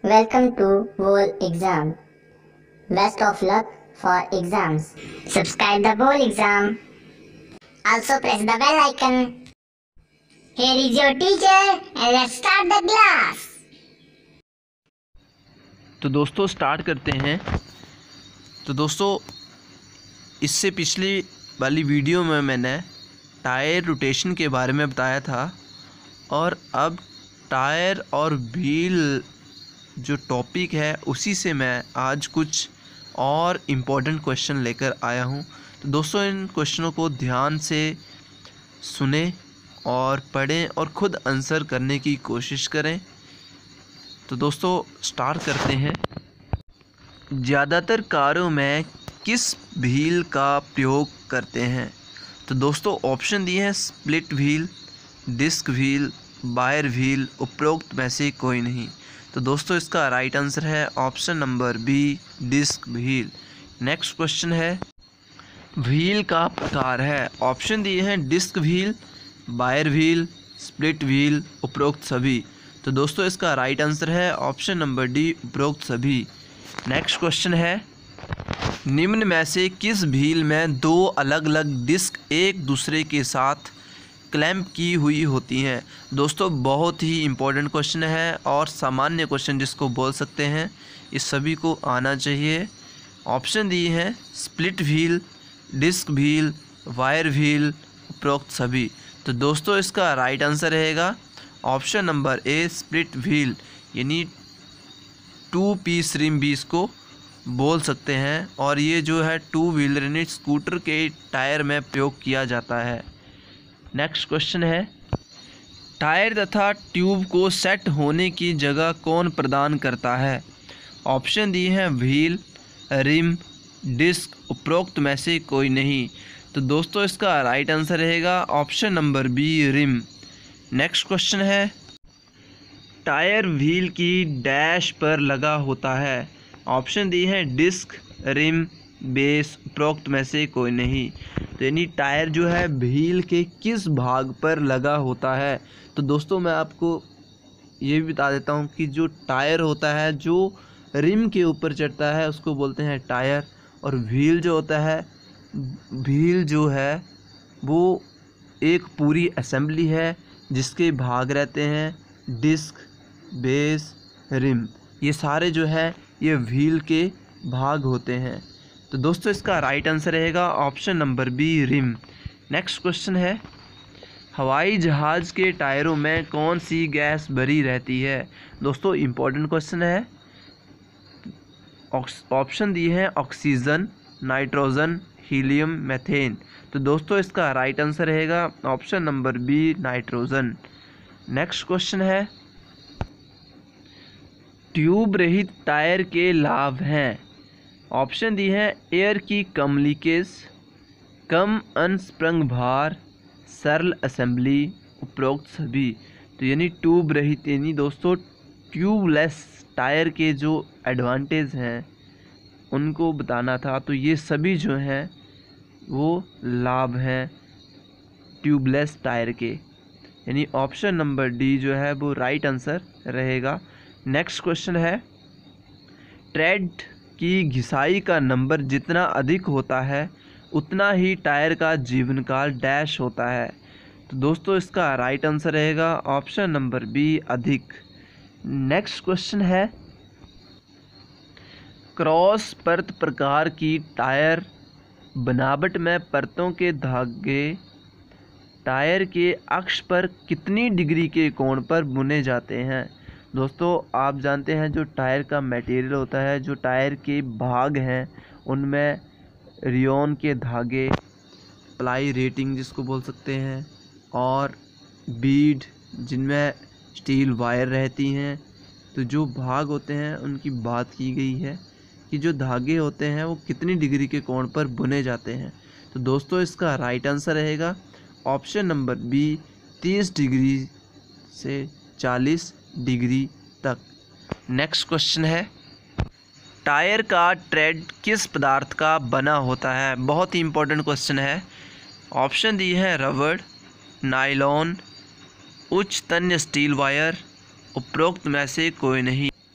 Welcome to Bowl Exam. Best of luck for exams. Subscribe the Bowl Exam. Also press the bell icon. Here is your teacher and let's start the class. तो दोस्तों start करते हैं। तो दोस्तों इससे पिछली वाली video में मैंने टायर रोटेशन के बारे में बताया था और अब टायर और व्हील जो टॉपिक है उसी से मैं आज कुछ और इम्पोर्टेंट क्वेश्चन लेकर आया हूं। तो दोस्तों इन क्वेश्चनों को ध्यान से सुने और पढ़ें और खुद आंसर करने की कोशिश करें। तो दोस्तों स्टार्ट करते हैं। ज़्यादातर कारों में किस व्हील का प्रयोग करते हैं? तो दोस्तों ऑप्शन दिए हैं split wheel, disc wheel, wire wheel, उपरोक्त में से कोई नहीं। तो दोस्तों इसका राइट आंसर है option number B, disc wheel. Next question है व्हील का प्रकार है। ऑप्शन दिए हैं disc wheel, wire wheel, split wheel, उपरोक्त सभी। तो दोस्तों इसका राइट आंसर है ऑप्शन नंबर डी, उपरोक्त सभी। नेक्स्ट क्वेश्चन है निम्न में से किस व्हील में दो अलग अलग डिस्क एक दूसरे के साथ क्लैंप की हुई होती हैं? दोस्तों बहुत ही इम्पोर्टेंट क्वेश्चन है और सामान्य क्वेश्चन जिसको बोल सकते हैं, इस सभी को आना चाहिए। ऑप्शन दिए हैं split wheel, disc wheel, wire wheel, उपरोक्त सभी। तो दोस्तों इसका राइट आंसर रहेगा option number A, split wheel, यानी 2 पीस रिम भी इसको बोल सकते हैं। और ये जो है 2 व्हीलर यानी स्कूटर के टायर में प्रयोग किया जाता है। नेक्स्ट क्वेश्चन है टायर तथा ट्यूब को सेट होने की जगह कौन प्रदान करता है? ऑप्शन दिए हैं व्हील, रिम, डिस्क, उपरोक्त में से कोई नहीं। तो दोस्तों इसका राइट आंसर रहेगा option number B, rim. Next question है टायर व्हील की डैश पर लगा होता है। ऑप्शन दिए हैं डिस्क, रिम, बेस, उपरोक्त में से कोई नहीं। तो यानी टायर जो है व्हील के किस भाग पर लगा होता है? तो दोस्तों मैं आपको ये भी बता देता हूँ कि जो टायर होता है जो रिम के ऊपर चढ़ता है उसको बोलते हैं टायर, और व्हील जो होता है, व्हील जो है वो एक पूरी असेंबली है जिसके भाग रहते हैं डिस्क, बेस, रिम। ये सारे जो है ये व्हील के भाग होते हैं। तो दोस्तों इसका राइट आंसर रहेगा option number B, rim. Next question है हवाई जहाज़ के टायरों में कौन सी गैस भरी रहती है? दोस्तों इम्पोर्टेंट क्वेश्चन है। ऑप्शन दिए हैं ऑक्सीजन, नाइट्रोजन, हीलियम, मीथेन। तो दोस्तों इसका राइट आंसर रहेगा option number B, nitrogen. Next question है ट्यूब रहित टायर के लाभ हैं। ऑप्शन दी है एयर की कम लीकेज, कम अनस्प्रंग भार, सरल असेंबली, उपरोक्त सभी। तो यानी ट्यूब रहित यानी दोस्तों ट्यूबलेस टायर के जो एडवांटेज हैं उनको बताना था। तो ये सभी जो हैं वो लाभ हैं ट्यूबलेस टायर के, यानी ऑप्शन नंबर डी जो है वो राइट आंसर रहेगा। नेक्स्ट क्वेश्चन है ट्रेड की घिसाई का नंबर जितना अधिक होता है उतना ही टायर का जीवनकाल डैश होता है। तो दोस्तों इसका राइट आंसर रहेगा ऑप्शन नंबर बी, अधिक। नेक्स्ट क्वेश्चन है क्रॉस परत प्रकार की टायर बनावट में परतों के धागे टायर के अक्ष पर कितनी डिग्री के कोण पर बुने जाते हैं? दोस्तों आप जानते हैं जो टायर का मटेरियल होता है, जो टायर के भाग हैं उनमें रियोन के धागे, प्लाई रेटिंग जिसको बोल सकते हैं, और बीड जिनमें स्टील वायर रहती हैं। तो जो भाग होते हैं उनकी बात की गई है कि जो धागे होते हैं वो कितनी डिग्री के कोण पर बुने जाते हैं। तो दोस्तों इसका राइट आंसर रहेगा ऑप्शन नंबर बी, 30 डिग्री से 40 डिग्री तक। नेक्स्ट क्वेश्चन है टायर का ट्रेड किस पदार्थ का बना होता है? बहुत ही इम्पोर्टेंट क्वेश्चन है। ऑप्शन दिए हैं रबड़, नायलॉन, उच्च तन्य स्टील वायर, उपरोक्त में से कोई नहीं।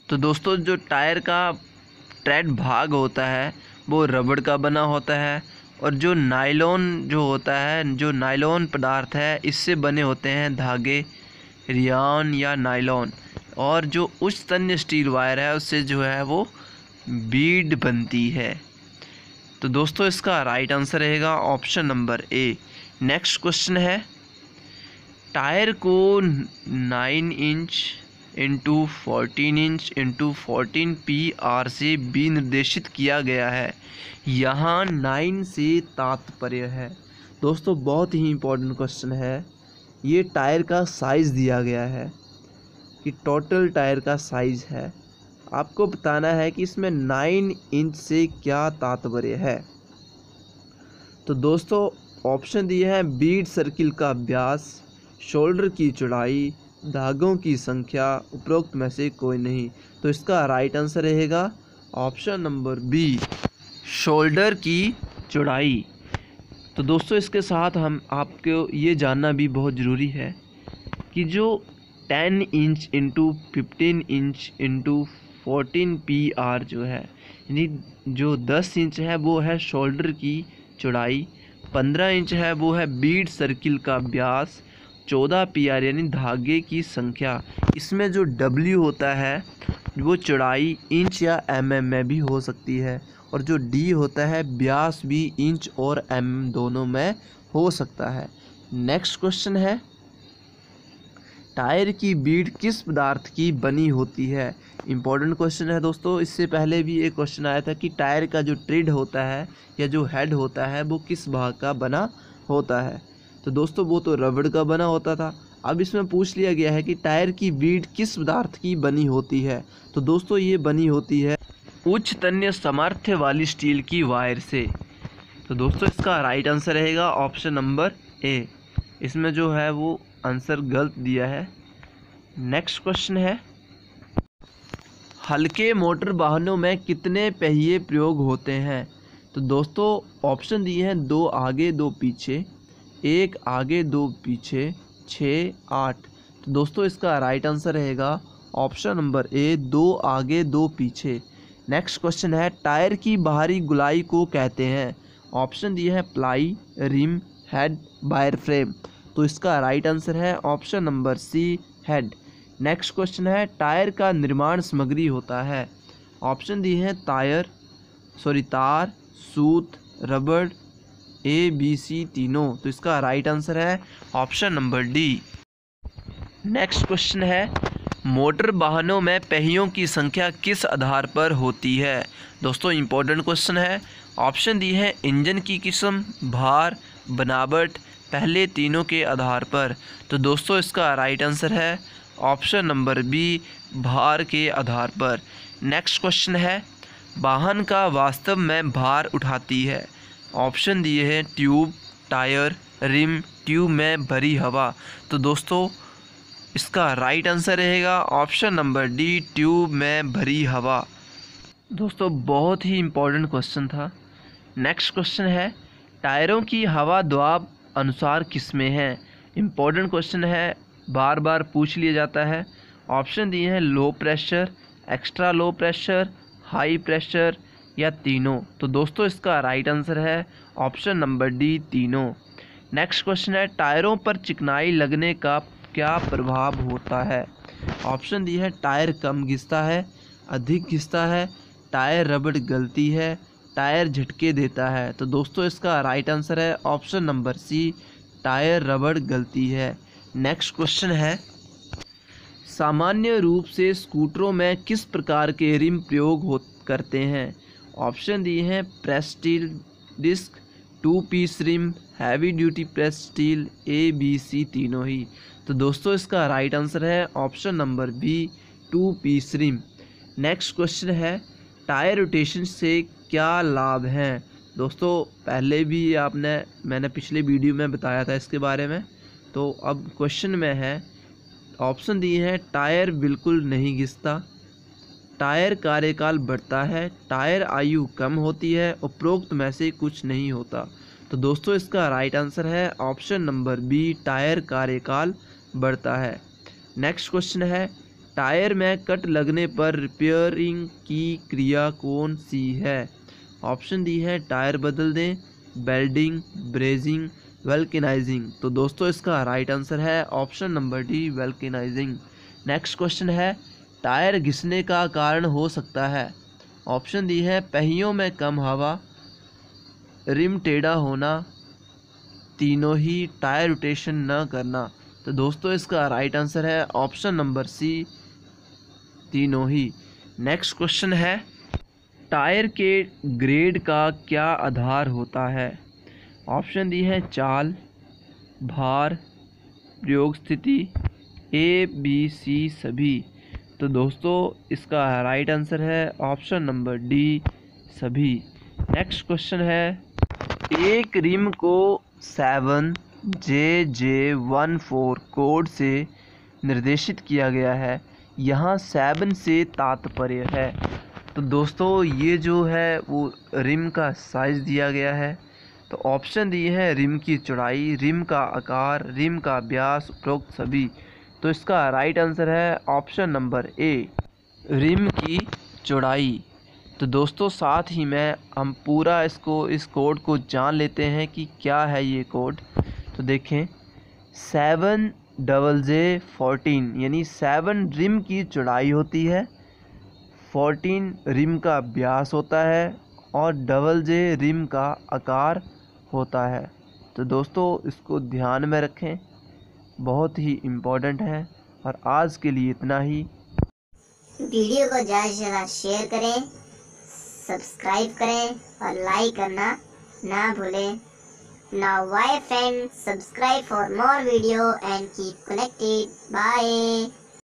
तो दोस्तों जो टायर का ट्रेड भाग होता है वो रबड़ का बना होता है, और जो नायलॉन जो होता है, जो नायलॉन पदार्थ है, इससे बने होते हैं धागे, रियान या नायलॉन। और जो उच्च तन्य स्टील वायर है उससे जो है वो बीड बनती है। तो दोस्तों इसका राइट आंसर रहेगा option number A. Next question है, टायर को 9 inch into 14 inch into 14 PR से भी निर्देशित किया गया है। यहाँ 9 से तात्पर्य है। दोस्तों बहुत ही इम्पोर्टेंट क्वेश्चन है। ये टायर का साइज़ दिया गया है कि टोटल टायर का साइज़ है, आपको बताना है कि इसमें 9 इंच से क्या तात्पर्य है। तो दोस्तों ऑप्शन दिए हैं बीड सर्किल का व्यास, शोल्डर की चौड़ाई, धागों की संख्या, उपरोक्त में से कोई नहीं। तो इसका राइट आंसर रहेगा ऑप्शन नंबर बी, शोल्डर की चौड़ाई। तो दोस्तों इसके साथ हम आपको ये जानना भी बहुत ज़रूरी है कि जो 10 inch into 15 inch into 14 PR जो है, यानी जो 10 इंच है वो है शोल्डर की चौड़ाई, 15 इंच है वो है बीड सर्किल का व्यास, 14 PR यानी धागे की संख्या। इसमें जो W होता है वो चौड़ाई इंच या mm में भी हो सकती है, और जो D होता है व्यास भी इंच और mm दोनों में हो सकता है। नेक्स्ट क्वेश्चन है, टायर की बीड किस पदार्थ की बनी होती है। इम्पोर्टेंट क्वेश्चन है दोस्तों। इससे पहले भी एक क्वेश्चन आया था कि टायर का जो ट्रिड होता है या जो हेड होता है वो किस भाग का बना होता है। तो दोस्तों वो तो रबड़ का बना होता था। अब इसमें पूछ लिया गया है कि टायर की बीड किस पदार्थ की बनी होती है। तो दोस्तों ये बनी होती है उच्च तन्य सामर्थ्य वाली स्टील की वायर से। तो दोस्तों इसका राइट आंसर रहेगा ऑप्शन नंबर ए। इसमें जो है वो आंसर गलत दिया है। नेक्स्ट क्वेश्चन है, हल्के मोटर वाहनों में कितने पहिए प्रयोग होते हैं। तो दोस्तों ऑप्शन दिए हैं 2 आगे 2 पीछे, 1 आगे 2 पीछे, 6, 8। तो दोस्तों इसका राइट आंसर रहेगा ऑप्शन नंबर ए, 2 आगे 2 पीछे। नेक्स्ट क्वेश्चन है, टायर की बाहरी गुलाई को कहते हैं। ऑप्शन दिए हैं ply, rim, head, wire frame. तो इसका राइट आंसर है option number C, head. Next question है, टायर का निर्माण सामग्री होता है। ऑप्शन दिए हैं तार, सूत, रबड़, ABC तीनों। तो इसका राइट आंसर है option number D. Next question है, मोटर वाहनों में पहियों की संख्या किस आधार पर होती है। दोस्तों इंपॉर्टेंट क्वेश्चन है। ऑप्शन दिए हैं इंजन की किस्म, भार, बनावट, पहले तीनों के आधार पर। तो दोस्तों इसका राइट आंसर है ऑप्शन नंबर बी, भार के आधार पर। नेक्स्ट क्वेश्चन है, वाहन का वास्तव में भार उठाती है। ऑप्शन दिए हैं ट्यूब, टायर, रिम, ट्यूब में भरी हवा। तो दोस्तों इसका राइट आंसर रहेगा ऑप्शन नंबर डी, ट्यूब में भरी हवा। दोस्तों बहुत ही इम्पोर्टेंट क्वेश्चन था। नेक्स्ट क्वेश्चन है, टायरों की हवा दबाव अनुसार किसमें है। इम्पोर्टेंट क्वेश्चन है, बार बार पूछ लिया जाता है। ऑप्शन दिए हैं low pressure, extra low pressure, high pressure या तीनों। तो दोस्तों इसका राइट आंसर है ऑप्शन नंबर डी, तीनों। नेक्स्ट क्वेश्चन है, टायरों पर चिकनाई लगने का क्या प्रभाव होता है। ऑप्शन दिए हैं टायर कम घिसता है, अधिक घिसता है, टायर रबड़ गलती है, टायर झटके देता है। तो दोस्तों इसका राइट आंसर है ऑप्शन नंबर सी, टायर रबड़ गलती है। नेक्स्ट क्वेश्चन है, सामान्य रूप से स्कूटरों में किस प्रकार के रिम प्रयोग करते हैं। ऑप्शन दिए हैं press steel disc, 2 piece rim, heavy duty press steel, ABC तीनों ही। तो दोस्तों इसका राइट आंसर है option number B, 2 piece rim. Next question है, टायर रोटेशन से क्या लाभ हैं। दोस्तों पहले भी मैंने पिछले वीडियो में बताया था इसके बारे में। तो अब क्वेश्चन में है, ऑप्शन दिए हैं टायर बिल्कुल नहीं घिसता, टायर कार्यकाल बढ़ता है, टायर आयु कम होती है, उपरोक्त में से कुछ नहीं होता। तो दोस्तों इसका राइट आंसर है ऑप्शन नंबर बी, टायर कार्यकाल बढ़ता है। नेक्स्ट क्वेश्चन है, टायर में कट लगने पर रिपेयरिंग की क्रिया कौन सी है? ऑप्शन दी है टायर बदल दें, वेल्डिंग, ब्रेजिंग, वेल्केनाइजिंग। तो दोस्तों इसका राइट आंसर है option number D, vulcanising. Next question है, टायर घिसने का कारण हो सकता है? ऑप्शन दी है पहियों में कम हवा, रिम टेढ़ा होना, तीनों ही, टायर रोटेशन न करना। तो दोस्तों इसका राइट आंसर है ऑप्शन नंबर सी, तीनों ही। नेक्स्ट क्वेश्चन है, टायर के ग्रेड का क्या आधार होता है? ऑप्शन दी है चाल, भार, प्रयोग स्थिति, ए बी सी सभी। तो दोस्तों इसका राइट आंसर है ऑप्शन नंबर डी, सभी। नेक्स्ट क्वेश्चन है, एक रिम को 7JJ14 कोड से निर्देशित किया गया है, यहाँ 7 से तात्पर्य है। तो दोस्तों ये जो है वो रिम का साइज़ दिया गया है। तो ऑप्शन दिए हैं रिम की चौड़ाई, रिम का आकार, रिम का व्यास, उपरोक्त सभी। तो इसका राइट आंसर है ऑप्शन नंबर ए, रिम की चौड़ाई। तो दोस्तों साथ ही में हम पूरा इस कोड को जान लेते हैं कि क्या है ये कोड। तो देखें, 7JJ14 यानी 7 रिम की चौड़ाई होती है, 14 रिम का व्यास होता है और JJ रिम का आकार होता है। तो दोस्तों इसको ध्यान में रखें, बहुत ही इम्पोर्टेंट है। और आज के लिए इतना ही। वीडियो को ज़्यादा से ज़्यादा शेयर करें, सब्सक्राइब करें और लाइक करना ना भूलें। Now bye friends, subscribe for more video and keep connected. Bye.